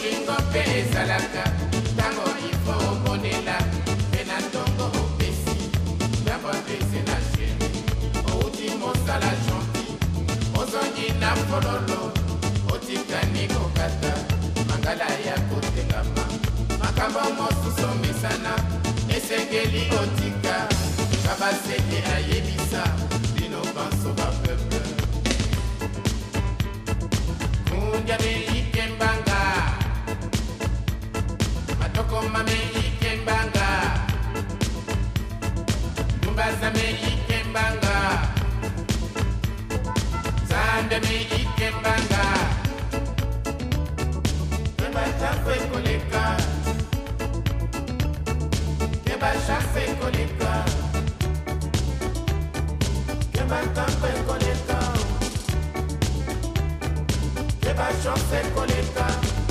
bolingo mpe ezalaka ntango ifo omonela mpe na ntongo opesi yamba pese na sheri outi mosala gentil ozongi na fololo otikani kokata mangala ya kotengama makambo mosusu misana esengeli otika kabaseke ayebisa bino banso bapeple kundiame ikembanga matoko mame ikembanga dumbazame ikembanga zandame ikembanga kebatakwe koleka kebashase koleka kebatakwe koleka kebashase koleka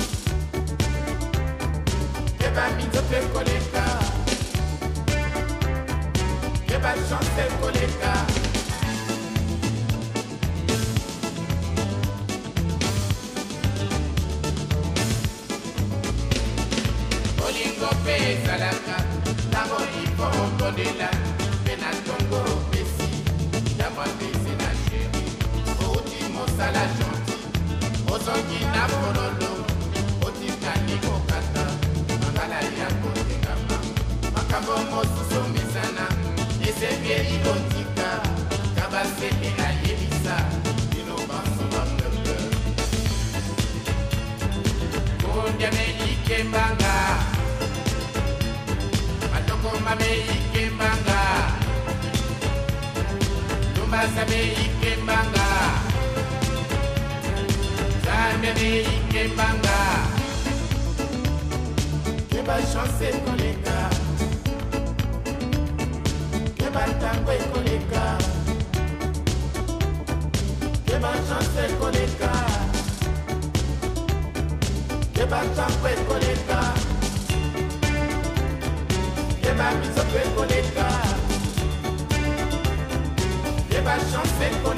kebamizope koleka kebashase koleka bolingo mpe ezalaka ntango ifo okondela mpe na ntongo opesi yamba pese na sheri outi mosala gentil ozongi na fololo otikani kokata mangala ya kotengama makambo mosusu misana esengeli otika kabaseke ayebisa bino banso bapeple kundiame ikembanga matoko mame ikembanga dumbasame ikembanga zambeme ikembanga kebashance koleka kebatangwe koleka kebashance koleka kebatangwe koleka kebamizope koleka kebashance koleka